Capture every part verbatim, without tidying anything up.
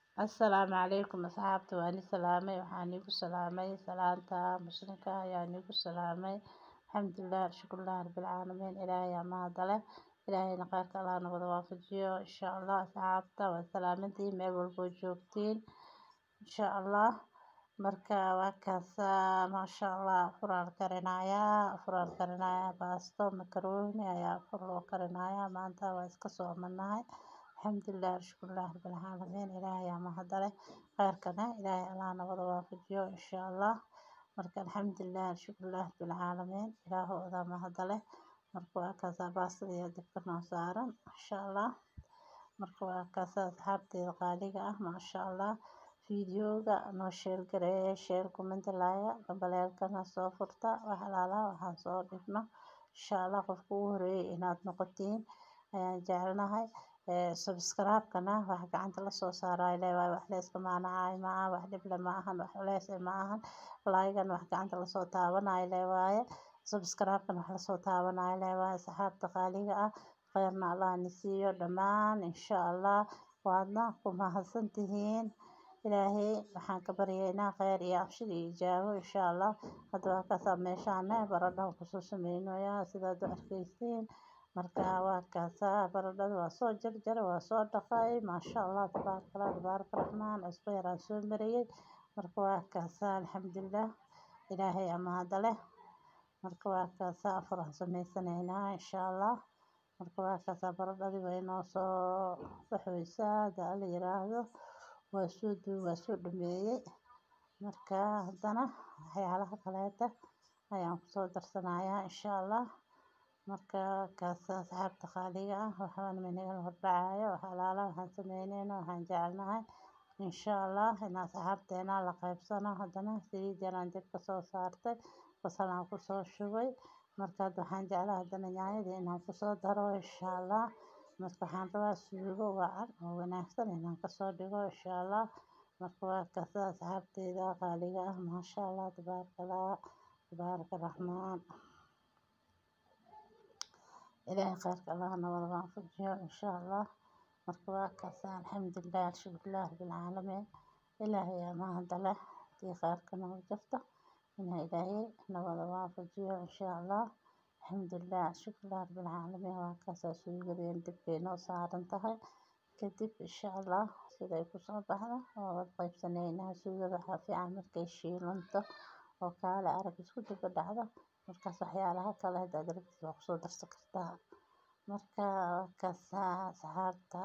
السلام عليكم أصحابتي وأني سلامي وحانيكو سلامي سلامتا مسلمكا يانيكو سلامي الحمد لله شكر الله رب العالمين إلهي ما ضله إلهي نقارك الله نقض وافجيو إن شاء الله أصحابتا وسلامتي ميل والبوجوكتين إن شاء الله marka waa kaasa maasha allah furaal karinaya furaal karinaya baasto makarooni ayaa fur loo karinaya maanta waa iska soomanahay alxamdulilah shukrulah rabbil caalamiin ilaahay ayaa mahadale khayrkana ilaahay allah nabada waafajiyo insha allah marka alxamdulilah shukrulah rabbil caalamiin ilaahooda mahadale marka waa kaasa baastada iyo dabka noo saaran insha allah marka waa kaasa asxaabteeda qaaliga ah maasha allah fiidiyooga noo sheer gareeya sheer kumanta laaya gambaleelkana soo furta wax alaala waxaan soo dhigno insha allah qofka ugu horeeyay inaad noqotiin ayaan jecelnahay subscribe-kana wax gacanta la soo saarayo leeyahay wax leeska maanahay ma aha wax dhib leh ma ahan wax lees ma ahan like-gan wax gacanta la soo taabanayo leeyahay subscribe-kan wax la soo taabanayo leeyahay saxaabta qaaliga ah khayrna allah nisiyo dhamaan insha allah waadna ku mahadsantihiin ilaahay waxaan ka baryaynaa khayr iyo abshir iyo ijaabo insha allah hadda waa kaasa meeshaan baradhaan kusoo samaynayaa sidaad u arkaysiin marka waa kaasa baradhada waa soo jarjar waa soo dhaqay maasha allah tabaaraka allah tabaaraka raxmaan cusbo yaraan soo mariyay marka waa kaasa alxamdulilah ilaahay amaada leh marka waa kaasa afuraan samaysanaynaa insha allah marka waa kaasa baradhadii way noo soo baxaysaa hadaa la yiraahdo waa soo duu waa soo dhameeyay marka haddana waxyaalaha kaleeta ayaan kusoo darsanayaa insha allah marka kaasa asxaabta qaaliga ah waxaan managa hordhacayo wax alaala waxaan sameynayna waxaan jecelnahay insha allah in asxaabteena la qaybsano haddana saliid yaraan dabka soo saartay basalaan kusoo shubay marka waxaan jeclahay haddana yaanyada inaan kusoo daro insha allah marka waxaan rabaa suugo wacan oo wanaagsan inaan kasoo dhigo insha allah marka waa kaasa asxaabteeda qaaliga ah maasha allah tabaaraka allah tabaaraka raxmaan ilaahay khayrka allah nabada waafajiyo insha allah marka waa kaasa alxamdulilah shukrulah rabbil caalamiin ilaahay ayaa mahad leh hadii khayrka noo jirto inaa ilaahay nabada waafajiyo insha allah alxamdulilah shukrulah rabbil caalamiin waa kaasa suugadeen dibkay noo saaran tahay kadib insha allah siday kusoo baxdo waa wada qaybsanaynaa suugada waxaa fiican markay shiilanto oo kaale arag isku daba dhacdo markaas waxyaalaha kale hadaad rabtid waa kusoo darsan kartaa marka waa kaasa asxaabta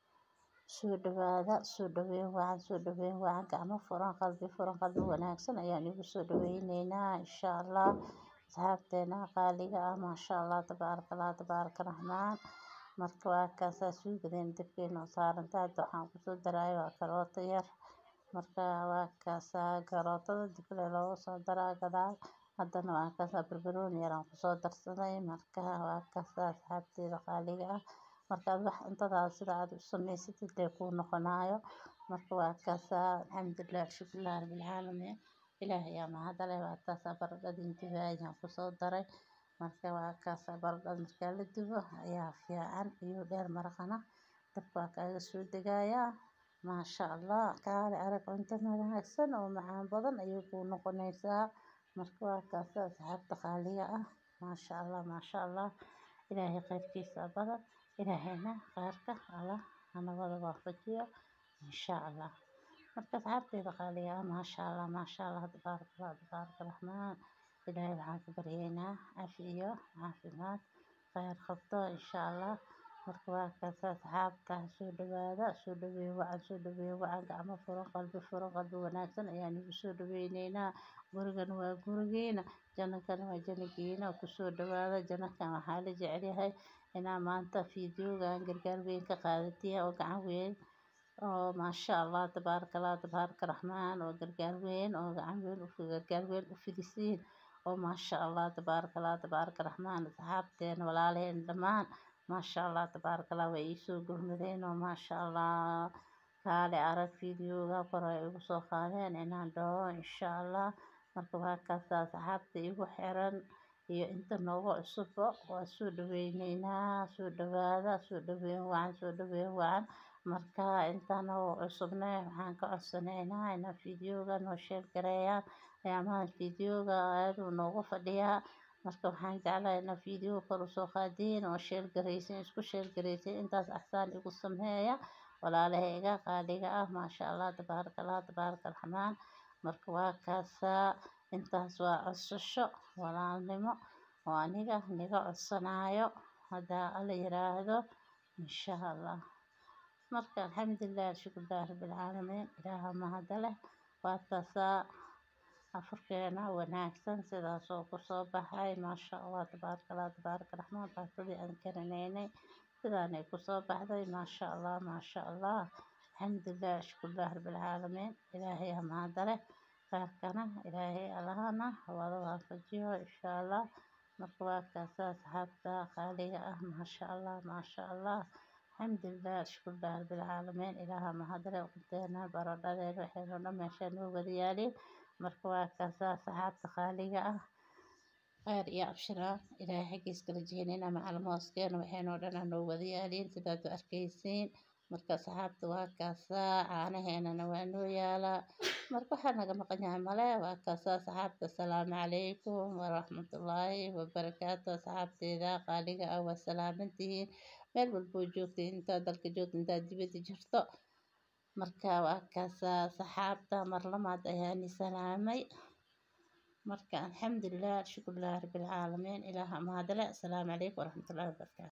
soo dhawaada soo dhaweyn wacan soo dhaweyn wacan gacmo furan qalbi furan qalbi wanaagsan ayaan igu soo dhaweynaynaa insha allah asxaabteena qaaliga ah maasha allah tabaaraka allah tabaaraka raxmaan marka waa kaasa suugadeen dabkay noo saaran tahay waxaan kusoo daraayo waa karooto yar marka waa kaasa karootada dib loogu soo daraa gadaal haddana waa kaasa barbarooni yaraan kusoo darsaday marka waa kaasa asxaabteeda qaaliga ah marka wax cuntada sida aad u samaysatid lee kuu noqonayo marka waa kaasa alxamdulilah shukrulah rabbil caalamiin ilaahay ayaa mahad leh waa kaasa baradhadii intii ayaan kusoo daray marka waa kaasa baradhada marka la dubo ayaa fiican iyo dheer maraqana dabka waa kaaga soo degayaa maasha allah kaale arag cunto wanaagsan oo macaan badan ayay kuu noqonaysaa marka waa kaasa asxaabta qaaliga ah maasha allah maasha allah ilaahay khayrkiisa badan ilaahayna khayrka allah nabada waafajiyo insha allah marka asxaabteeda qaaliga ah maasha allah maasha allah tabaaraka allah tabaaraka raxmaan ilaahay waxaan ka baryaynaa caafi iyo caafimaad khayr qabto insha allah marka waa kaasa asxaabta soo dhawaada soo dhaweyn wacan soo dhaweyn wacan gacmo furan qalbi furan qalbi wanaagsan ayaan igu soo dhaweynaynaa gurigan waa gurigeena jannadana waa jannageena kusoo dhawaada jannadan waxaa la jecel yahay inaa maanta fiidiyoogan gargaar weyn ka qaadatiya oo gacan weyn oo maasha allah tabaaraka allah tabaaraka raxmaan oo gargaar weyn oo gacan weyn u gargaar weyn u fidisiin oo maasha allah tabaaraka allah tabaaraka raxmaan asxaabteena walaalaheen dhammaan maasha allah tabaaraka allah way ii soo gurmadeen oo maasha allah kaale arag fiidiyooga kor ay igu soo qaadeen inaan dhaho insha allah marka waa kaasa asxaabta igu xiran iyo inta noogu cusubba waa soo dhaweynaynaa soo dhawaada soo dhaweyn wacan soo dhaweyn wacan marka intaan oo cusubnay waxaan ka codsanaynaa in fiidiyowga noo sheer gareeyaan ayaamahan fiidiyowga aad uu noogu fadhiyaa marka waxaan jeclahay in fiidiyow kor u soo qaadiin oo sheer gareysiin isku sheer gareysiin intaas axsaan igu sameeya walaalahayga qaaliga ah maasha Allah tabaaraka Allah tabaaraka raxmaan marka waa kaasaa intaas waa codsasho walaalnimo oo aniga niga codsanaayo hadaa alla yiraahdo insha Allah marka alxamdulilah shukrullahi rabbil caalamiin ilaaha mahad leh waa kaasaa afurkeena wanaagsan sidaas oo ku soo baxay maasha Allah tabaaraka Allah tabaaraka raxmaan baastadii aan karinaynay sidaan ay ku soo baxday maasha Allah maasha Allah alxamdulilah shukrullahi rabbil caalamiin ilaahay mahad leh qaarkana ilaahay allahana wada waafajiyo insha Allah marka waa kaasaa asxaabta qaaliga ah maasha Allah maasha Allah alxamdulilah shukrullahi rabbil caalamiin ilaaha mahad leh qunteena baradhadeena waxaynu dhan meesha noo wada yaaliin marka waa kaasaa asxaabta qaaliga ah khayr iyo abshiraan ilaahay xaggiis kala jeedina macal mooskeena waxaynu dhan noo wada yaaliin sidaad u arkaysiin marka asxaabta waa kaasaa caanaheenana waa noo yaalaa marka waxaa naga maqan yahay male waa kaasaa asxaabta assalaamu calaykum waraxmatullaahi wabarakaatu asxaabteeda qaaliga ah waa salaamantihiin meel walboo joogtiin intaad dalka joogto intaad dibadda jirto marka waa kaasaa asxaabta mar lamaad ayaan salaamay marka alxamdulilah shukrullahi rabbil caalamiin ilaaha mahad leh assalaamu calaykum waraxmatullaahi wabarakaatu